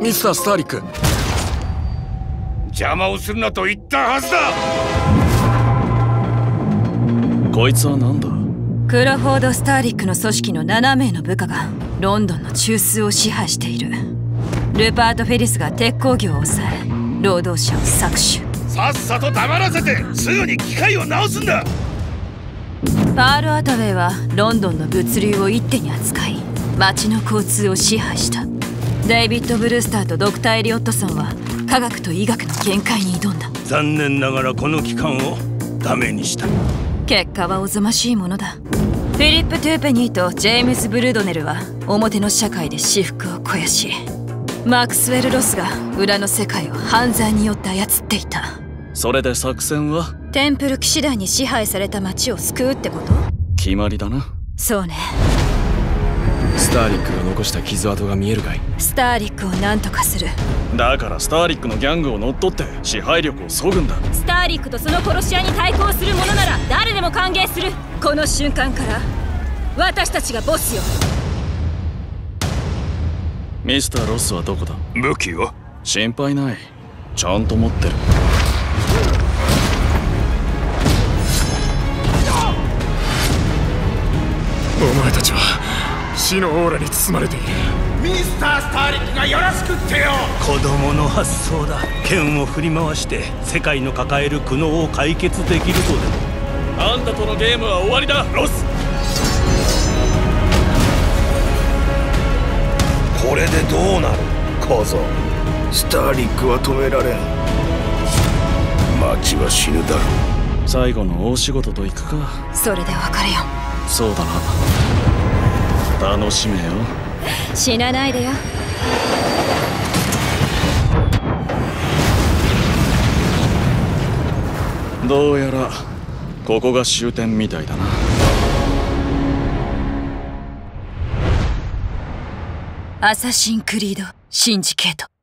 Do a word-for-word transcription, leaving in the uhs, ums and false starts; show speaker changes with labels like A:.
A: ミスター・スターリック、
B: 邪魔をするなと言ったはずだ。
C: こいつは何だ？
D: クロフォード・スターリックの組織のななめいの部下がロンドンの中枢を支配している。ルパート・フェリスが鉄鋼業を抑え、労働者を搾取。
B: さっさと黙らせてすぐに機械を直すんだ。
D: パール・アタウェイはロンドンの物流を一手に扱い、街の交通を支配した。デイビッド・ブルースターとドクター・エリオットソンは科学と医学の限界に挑んだ。
E: 残念ながらこの機関をダメにした。
D: 結果はおぞましいものだ。フィリップ・トゥーペニーとジェームズ・ブルードネルは表の社会で私腹を肥やし、マックスウェル・ロスが裏の世界を犯罪によって操っていた。
C: それで作戦は？
D: テンプル騎士団に支配された町を救うってこと？
C: 決まりだな。
D: そうね。
A: スターリックが残した傷跡が見えるかい？
D: スターリックを何とかする。
C: だからスターリックのギャングを乗っ取って支配力を削ぐんだ。
D: スターリックとその殺し屋に対抗する者なら誰でも歓迎する。この瞬間から私たちがボスよ。
C: ミスター・ロスはどこだ？
B: 武器は？
C: 心配ない、ちゃんと持ってる。
A: お前たちは死のオーラに包まれている。
B: ミスター・スターリックがよろしくってよ。
E: 子供の発想だ。剣を振り回して世界の抱える苦悩を解決できるとでも。
C: あんたとのゲームは終わりだ、ロス。
B: これでどうなる小僧。
F: スターリックは止められん。町は死ぬだろう。
C: 最後の大仕事といくか。
D: それで別れよ。
C: そうだな、楽しめよ。
D: 死なないでよ。
C: どうやらここが終点みたいだな。
D: アサシン・クリード・シンジケート。